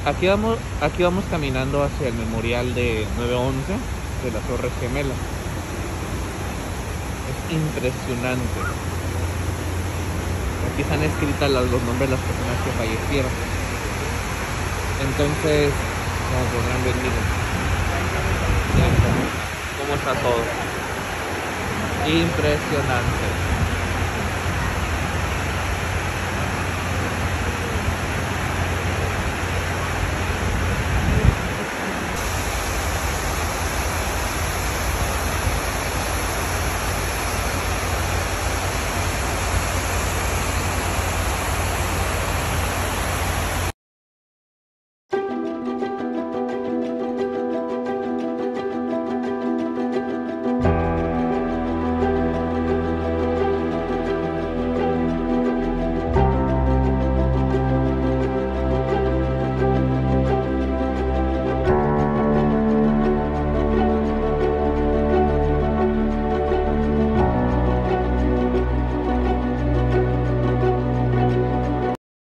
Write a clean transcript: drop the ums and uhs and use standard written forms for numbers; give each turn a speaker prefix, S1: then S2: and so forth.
S1: Aquí vamos caminando hacia el memorial de 9/11 de las Torres Gemelas. Es impresionante. Aquí están escritas los nombres de las personas que fallecieron. Entonces, como podrán ver, miren, miren cómo está todo. Impresionante.